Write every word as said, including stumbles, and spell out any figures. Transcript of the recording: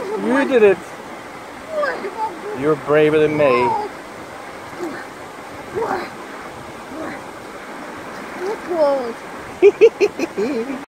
You did it. You're braver than me. Look,